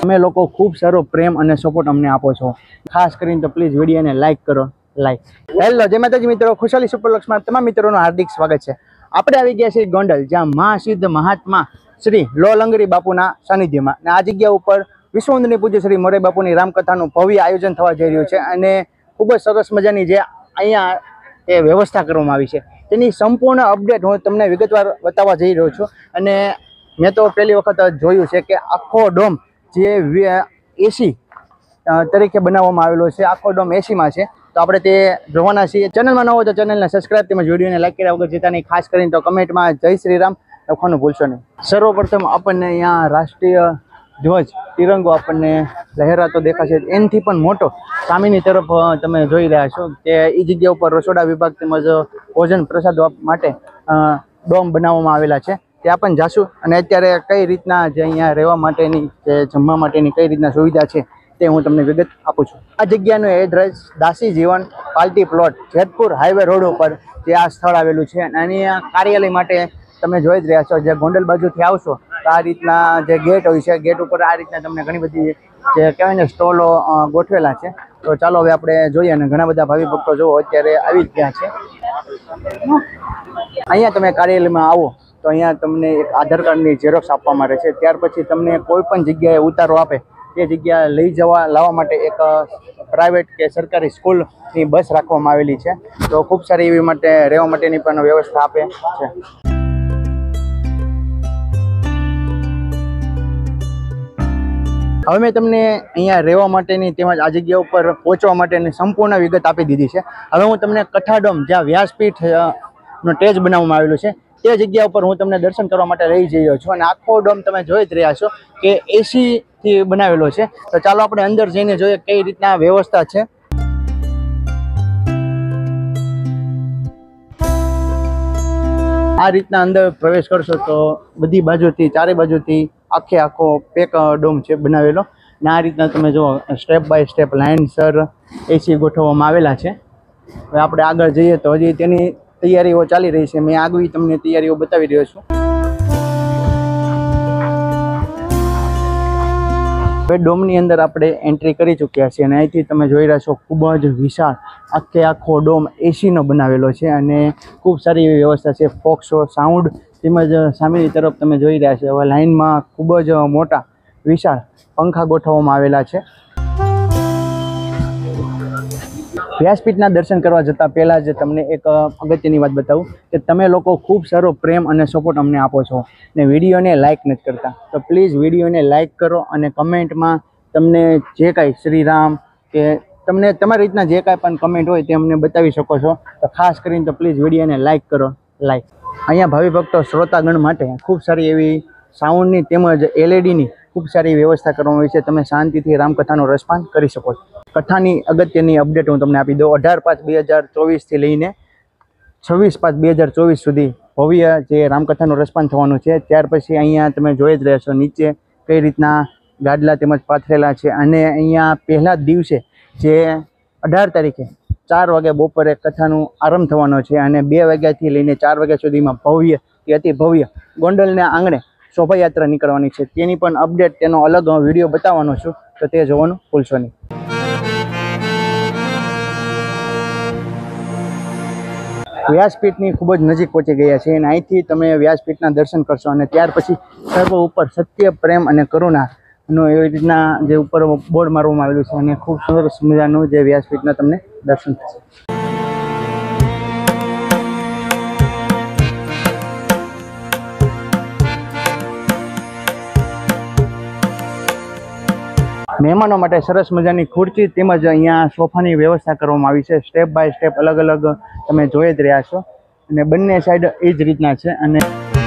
તમે લોકો ખૂબ સારો પ્રેમ અને સપોર્ટ અમને આપો છો, ખાસ કરીને તો પ્લીઝ વિડીયોને લાઇક કરો. હેલો જય માતાજી મિત્રો, ખુશાલી સુપરલક્સમાં તમામ મિત્રોનું હાર્દિક સ્વાગત છે. આપણે આવી ગયા છીએ ગોંડલ, જ્યાં મહાસિદ્ધ મહાત્મા શ્રી લો લંગરી બાપુના સાનિધ્યમાં. અને આ જગ્યા ઉપર વિશ્વવંદનીય પૂજ્ય શ્રી મોરારી બાપુની રામકથાનું ભવ્ય આયોજન થવા જઈ રહ્યું છે. અને ખૂબ જ સરસ મજાની જે અહીંયા એ વ્યવસ્થા કરવામાં આવી છે તેની સંપૂર્ણ અપડેટ હું તમને વિગતવાર બતાવવા જઈ રહ્યો છું. અને મેં તો પહેલી વખત જોયું છે કે આખો ડોમ જે એસી તરીકે બનાવવામાં આવેલો છે, આખો ડોમ એસીમાં છે. તો આપણે તે જોવાના છીએ. ચેનલમાં ન હોય તો ચેનલને સબસ્ક્રાઈબ તેમજ વિડીયોને લાઈક કર્યા વગર જતા નહીં. ખાસ કરીને તો કમેન્ટમાં જય શ્રી રામ લખવાનું ભૂલશો નહીં. સર્વપ્રથમ આપણને અહીંયા રાષ્ટ્રીય ધ્વજ તિરંગો આપણને લહેરાતો દેખાશે. એનાથી પણ મોટો સામેની તરફ તમે જોઈ રહ્યા છો કે એ જગ્યા ઉપર રસોડા વિભાગ તેમજ ભોજન પ્રસાદ માટે ડોમ બનાવવામાં આવેલા છે. ત્યાં પણ જાશું અને અત્યારે કઈ રીતના જે અહીંયા રહેવા માટેની કે જમવા માટેની કઈ રીતના સુવિધા છે તે હું તમને વિગત આપું છું. આ જગ્યાનું address Dasi Jivan party plot, Jetpur highway road ઉપર જે આ સ્થળ આવેલું છે. અને અહીંયા કાર્યાલય માટે તમે જોઈ જ રહ્યા છો, જે ગોંડલ બાજુથી આવશો તો આ રીતના જે ગેટ હોય છે, ગેટ ઉપર આ રીતના તમને ઘણી બધી જે કહેવાય ને સ્ટોલો ગોઠવેલા છે. તો ચાલો હવે આપણે જોઈએ. અને ઘણા બધા ભાવિ ભક્તો જો અત્યારે આવી જ ગયા છે. અહીંયા તમે કાર્યાલયમાં આવો તો અહીંયા તમને એક આધાર કાર્ડની ઝેરોક્ષ આપવામાં રહે છે. ત્યાર પછી તમને કોઈ પણ જગ્યાએ ઉતારો આપે તે જગ્યા લઈ લાવવા માટે એક પ્રાઇવેટ કે સરકારી સ્કૂલની બસ રાખવામાં આવેલી છે. તો ખૂબ સારી એવી માટે રહેવા માટેની પણ વ્યવસ્થા આપે છે. હવે મેં તમને અહીંયા રહેવા માટેની તેમજ આ જગ્યા ઉપર પહોંચવા માટેની સંપૂર્ણ વિગત આપી દીધી છે. હવે હું તમને કથાડોમ, જ્યાં વ્યાસપીઠનો સ્ટેજ બનાવવામાં આવેલું છે, તે જગ્યા ઉપર હું તમને દર્શન કરવા માટે લઈ જઈ રહ્યો છું. અને આખો ડોમ તમે જોઈ જ રહ્યા છો કે એસીથી બનાવેલો છે. તો ચાલો આપણે અંદર જઈને જોઈએ કઈ રીતના વ્યવસ્થા છે. આ રીતના અંદર પ્રવેશ કરશો તો બધી બાજુથી, ચારે બાજુથી આખો પેક ડોમ છે બનાવેલો. અને આ રીતના તમે જો સ્ટેપ બાય સ્ટેપ લાઇનસર એસી ગોઠવવામાં આવેલા છે. હવે આપણે આગળ જઈએ તો હજી તેની તૈયારીઓ ચાલી રહી છે. મેં આગવી તમને તૈયારીઓ બતાવી રહ્યો છું. હવે ડોમની અંદર આપણે એન્ટ્રી કરી ચૂક્યા છીએ. અને અહીંથી તમે જોઈ રહ્યા છો ખૂબ જ વિશાળ આખો ડોમ એસીનો બનાવેલો છે. અને ખૂબ સારી એવી વ્યવસ્થા છે. ફોક્સો સાઉન્ડ તેમજ સામેની તરફ તમે જોઈ રહ્યા છો હવે લાઇનમાં ખૂબ જ મોટા વિશાળ પંખા ગોઠવવામાં આવેલા છે. વ્યાસપીઠના દર્શન કરવા જતાં પહેલાં જ તમને એક અગત્યની વાત બતાવું કે તમે લોકો ખૂબ સારો પ્રેમ અને સપોર્ટ અમને આપો છો ને વિડીયોને લાઇક નથી કરતા. તો પ્લીઝ વિડીયોને લાઇક કરો અને કમેન્ટમાં તમને જે કાંઈ શ્રીરામ કે તમને તમારી રીતના જે કાંઈ પણ કમેન્ટ હોય તે અમને બતાવી શકો છો. તો ખાસ કરીને તો પ્લીઝ વિડીયોને લાઇક કરો. અહીંયા ભાવિ ભક્તો શ્રોતાગણ માટે ખૂબ સારી એવી સાઉન્ડની તેમજ એલઈડીની ખૂબ સારી વ્યવસ્થા કરવામાં આવી છે. તમે શાંતિથી રામકથાનો રસપાન કરી શકો છો. કથાની અગત્યની અપડેટ હું તમને આપી દઉં. 18/5/2024 લઈને 26/5/2024 સુધી ભવ્ય જે રામકથાનું રસપાન થવાનું છે. ત્યાર પછી અહીંયા તમે જોઈ જ રહેશો નીચે કઈ રીતના ગાદલા તેમજ પાથરેલા છે. અને અહીંયા પહેલા જ દિવસે જે 18 તારીખે 4 વાગે બપોરે કથાનું આરંભ થવાનો છે. અને 2 વાગ્યાથી લઈને 4 વાગ્યા સુધીમાં ભવ્ય કે અતિ ભવ્ય ગોંડલના આંગણે શોભાયાત્રા નીકળવાની છે. તેની પણ અપડેટ, તેનો અલગ વિડીયો બતાવવાનો છું. તો તે જોવાનું ભૂલશો નહીં. વ્યાસપીઠની ખૂબ જ નજીક પહોંચી ગયા છે. અને અહીંથી તમે વ્યાસપીઠના દર્શન કરશો. અને ત્યાર પછી સર્વ ઉપર સત્ય, પ્રેમ અને કરુણાનો એવી રીતના જે ઉપર બોર્ડ મારવામાં આવેલું છે. અને ખૂબ સરસ મજાનું જે વ્યાસપીઠના તમને દર્શન થશે. મહેમાનો માટે સરસ મજાની ખુરશી તેમજ અહીંયા સોફાની વ્યવસ્થા કરવામાં આવી છે. સ્ટેપ બાય સ્ટેપ અલગ અલગ તમે જોઈ જ રહ્યા છો. અને બંને સાઈડ એ જ રીતના છે. અને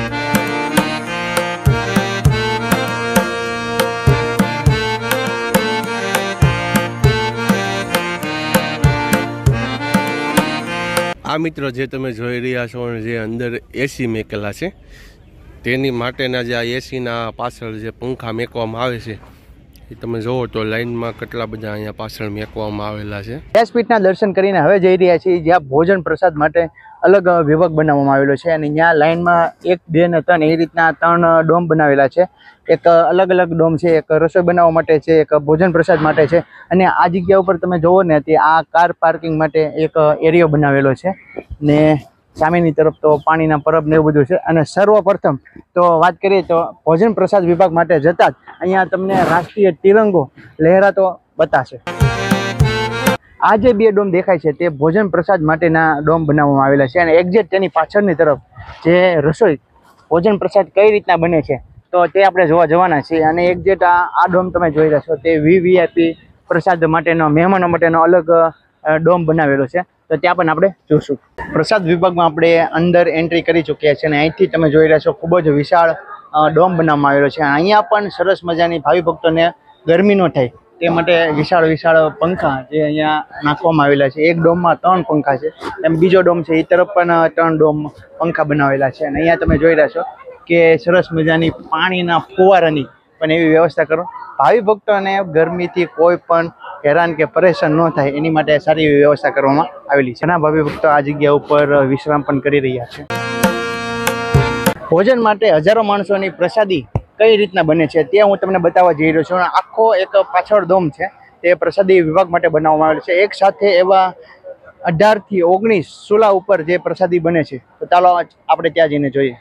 આ મિત્રો જે તમે જોઈ રહ્યા છો જે અંદર એસી મેકેલા છે તેની માટેના જે આ એસીના પાછળ જે પંખા મેકવામાં આવે છે એ તમે જોવો તો લાઈનમાં કેટલા બધા અહીંયા પાછળ મેકવામાં આવેલા છે. વ્યાસપીઠના દર્શન કરીને હવે જઈ રહ્યા છીએ જ્યાં ભોજન પ્રસાદ માટે અલગ વિભાગ બનાવવામાં આવેલો છે અને ત્યાં લાઈનમાં 1, 2 ને 3 એ રીતના 3 ડોમ બનાવેલા છે. એક અલગ અલગ ડોમ છે, એક રસોઈ બનાવવા માટે છે, એક ભોજન પ્રસાદ માટે છે અને આ જગ્યા ઉપર તમે જોવો ને તે આ કાર પાર્કિંગ માટે એક એરિયો બનાવેલો છે ને સામેની તરફ તો પાણીના પરબ ને એવું બધું છે. અને સર્વપ્રથમ તો વાત કરીએ તો ભોજન પ્રસાદ વિભાગ માટે જતાં જ અહીંયા તમને રાષ્ટ્રીય તિરંગો લહેરાતો બતાશે. આ જે 2 ડોમ દેખાય છે તે ભોજન પ્રસાદ માટેના ડોમ બનાવવામાં આવેલા છે અને એક્ઝેક્ટ તેની પાછળની તરફ જે રસોઈ ભોજન પ્રસાદ કઈ રીતના બને છે તો તે આપણે જોવા જવાના છીએ. અને એક્ઝેક્ટ આ ડોમ તમે જોઈ રહ્યા છો તે વીવીઆઈપી પ્રસાદ માટેનો મહેમાનો માટેનો અલગ ડોમ બનાવેલો છે તો ત્યાં પણ આપણે જોશું. પ્રસાદ વિભાગમાં આપણે અંદર એન્ટ્રી કરી ચૂક્યા છીએ અને અહીંથી તમે જોઈ રહ્યા છો ખૂબ જ વિશાળ ડોમ બનાવવામાં આવેલો છે. અહીંયા પણ સરસ મજાની ભાવિ ભક્તોને ગરમી ન થાય તે માટે વિશાળ પંખા જે અહીંયા નાખવામાં આવેલા છે. એક ડોમમાં 3 પંખા છે, એમ બીજો ડોમ છે એ તરફ પણ 3 ડોમ પંખા બનાવેલા છે. અને અહીંયા તમે જોઈ રહ્યા છો કે સરસ મજાની પાણીના ફુવારાની પણ એવી વ્યવસ્થા કરો. ભાવિ ભક્તોને ગરમીથી કોઈ પણ હેરાન કે પરેશાન ન થાય એની માટે સારી એવી વ્યવસ્થા કરવામાં આવેલી છે. ઘણા ભાવિ ભક્તો આ જગ્યા ઉપર વિશ્રામ પણ કરી રહ્યા છે. ભોજન માટે હજારો માણસોની પ્રસાદી કઈ રીતના બને છે તે હું તમને બતાવવા જઈ રહ્યો છું. આખો એક પાછળ ડોમ છે તે પ્રસાદી વિભાગ માટે બનાવવામાં આવેલો છે. એક સાથે એવા 18 થી 19 ચૂલા ઉપર જે પ્રસાદી બને છે તો ચાલો આપણે ત્યાં જઈને જોઈએ.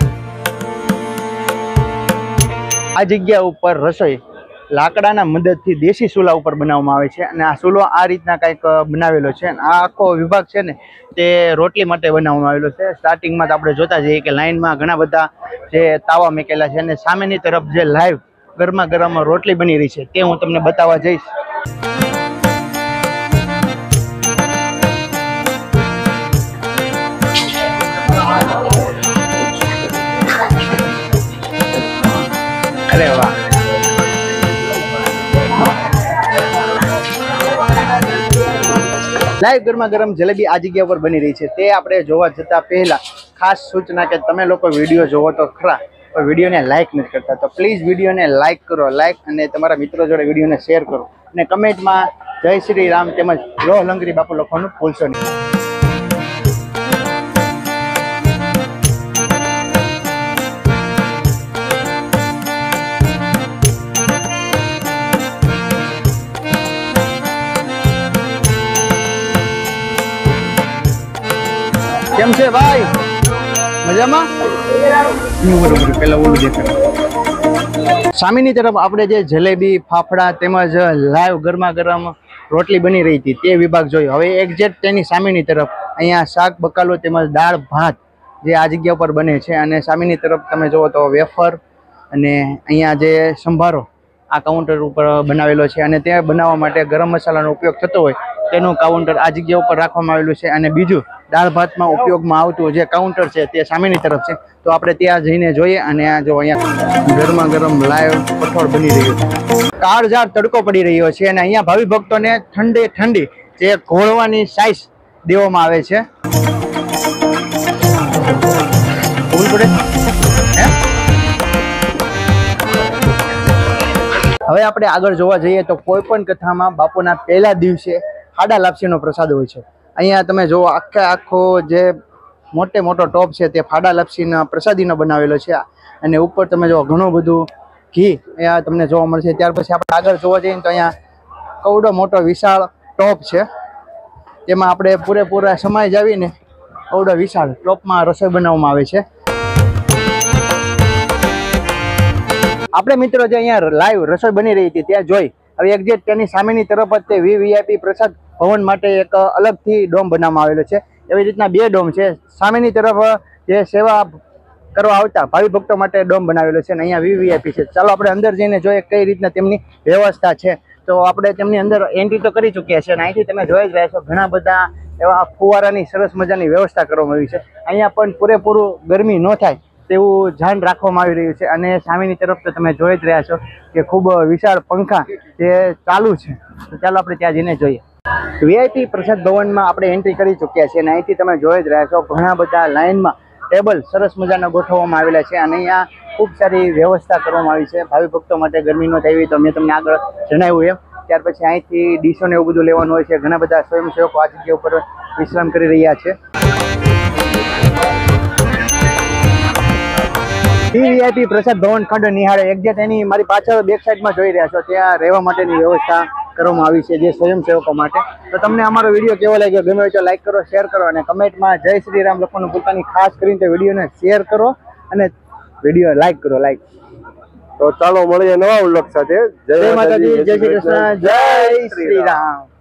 આ જગ્યા ઉપર રસોઈ લાકડાના મદદથી દેશી ચૂલા ઉપર બનાવવામાં આવે છે અને આ ચૂલો આ રીતના કંઈક બનાવેલો છે. આ આખો વિભાગ છે ને તે રોટલી માટે બનાવવામાં આવેલો છે. સ્ટાર્ટિંગમાં તો આપણે જોતા જઈએ કે લાઈનમાં ઘણા બધા જે તાવા મૂકેલા છે અને સામેની તરફ જે લાઈવ ગરમા ગરમ રોટલી બની રહી છે તે હું તમને બતાવવા જઈશ. અરે વાહ, લાઈવ ગરમા ગરમ જલેબી આ જગ્યા પર બની રહી છે. તે આપણે જોવા જતાં પહેલાં ખાસ સૂચના કે તમે લોકો વિડીયો જોવો તો ખરા પણ વિડીયોને લાઇક નથી કરતા તો પ્લીઝ વિડીયોને લાઇક કરો, લાઇક અને તમારા મિત્રો જોડે વિડીયોને શેર કરો અને કમેન્ટમાં જય શ્રી રામ તેમજ લોહ લંગરી બાપુ લખવાનું ભૂલશો નહીં. કેમ છે ભાઈ, મજામાં? પેલા ઓલું દેખાય. સામેની તરફ આપણે જે જલેબી, ફાફડા તેમજ લાઈવ ગરમા ગરમ રોટલી બની રહી હતી તે વિભાગ જોયો. હવે એક્ઝેક્ટ તેની સામેની તરફ અહીંયા શાક બકાલો તેમજ દાળ ભાત જે આ જગ્યા ઉપર બને છે અને સામેની તરફ તમે જુઓ તો વેફર અને અહીંયા જે સંભારો આ કાઉન્ટર ઉપર બનાવેલો છે અને તે બનાવવા માટે ગરમ મસાલાનો ઉપયોગ થતો હોય તેનું કાઉન્ટર આ જગ્યા ઉપર રાખવામાં આવેલું છે. અને બીજું દાળ ભાતમાં ઉપયોગમાં આવતું જે કાઉન્ટર છે તે સામેની તરફ છે તો આપણે ત્યાં જઈને જોઈએ. અને આ જો અહીંયા ગરમા ગરમ લાઈવ કઠોળ બની રહ્યું છે. કાળઝાળ તડકો પડી રહ્યો છે અને અહીંયા ભાવિ ભક્તોને ઠંડી જે ઘોળવાની સાઈઝ દેવામાં આવે છે. હવે આપણે આગળ જોવા જઈએ તો કોઈ પણ કથામાં બાપુના પહેલા દિવસે ખાડા લાપસીનો પ્રસાદ હોય છે. અહીંયા તમે જુઓ આખો જે મોટો ટોપ છે તે ફાડા લાપસીના પ્રસાદીનો બનાવેલો છે અને ઉપર તમે જુઓ ઘણું બધું ઘી અહીંયા તમને જોવા મળશે. ત્યાર પછી આપણે આગળ જોવા જઈએ તો અહીંયા કવડો મોટો વિશાળ ટોપ છે તેમાં આપણે પૂરેપૂરા સમાય જાવીને કવડો વિશાળ ટોપમાં રસોઈ બનાવવામાં આવે છે. આપણે મિત્રો જે અહીંયા લાઈવ રસોઈ બની રહી હતી ત્યાં જોઈ હવે એક્ઝેક્ટ તેની સામેની તરફ જ તે વીવીઆઈપી પ્રસાદ ભવન માટે એક અલગથી ડોમ બનાવવામાં આવેલો છે. એવી રીતના 2 ડોમ છે. સામેની તરફ જે સેવા કરવા આવતા ભાવિ ભક્તો માટે ડોમ બનાવેલો છે અને અહીંયા વીવીઆઈપી છે. ચાલો આપણે અંદર જઈને જોઈએ કઈ રીતના તેમની વ્યવસ્થા છે. તો આપણે તેમની અંદર એન્ટ્રી તો કરી ચૂક્યા છે અને અહીંથી તમે જોઈ જ રહ્યા છો ઘણા બધા એવા ફુવારાની સરસ મજાની વ્યવસ્થા કરવામાં આવી છે. અહીંયા પણ પૂરેપૂરું ગરમી ન થાય તેવું ધ્યાન રાખવામાં આવી રહ્યું છે અને સામેની તરફ તો તમે જોઈ જ રહ્યા છો કે ખૂબ વિશાળ પંખા જે ચાલુ છે. તો ચાલો આપણે ત્યાં જઈને જોઈએ. વીઆઈપી પ્રસાદ ભવનમાં આપણે એન્ટ્રી કરી ચૂક્યા છીએ અને અહીંથી તમે જોઈ જ રહ્યા છો ઘણા બધા લાઇનમાં ટેબલ સરસ મજાના ગોઠવવામાં આવેલા છે અને અહીંયા ખૂબ સારી વ્યવસ્થા કરવામાં આવી છે ભાવિ ભક્તો માટે. ગરમી ન થઈ તો મેં તમને આગળ જણાવ્યું એમ. ત્યાર પછી અહીંથી ડીશો ને એવું બધું લેવાનું હોય છે. ઘણા બધા સ્વયંસેવકો આ જગ્યા ઉપર વિશ્રામ કરી રહ્યા છે. વીઆઈપી પ્રસાદ ભવન ખંડ નિહાળે એક્ઝેક્ટ એની મારી પાછળ બેક સાઈડમાં જોઈ રહ્યા છો ત્યાં રહેવા માટેની વ્યવસ્થા કરવામાં આવી છે જે સ્વયંસેવકો માટે. તો તમને અમારો વિડીયો કેવો લાગ્યો, ગમે હોય તો લાઈક કરો, શેર કરો અને કમેન્ટમાં જય શ્રી રામ લખવાનું ભૂલતા નહીં. ખાસ કરીને તે વિડીયોને શેર કરો અને વિડીયો લાઈક કરો. તો ચાલો મળીએ નવા વ્લોગ સાથે. જય માતાજી, જય શ્રી કૃષ્ણ, જય શ્રી રામ.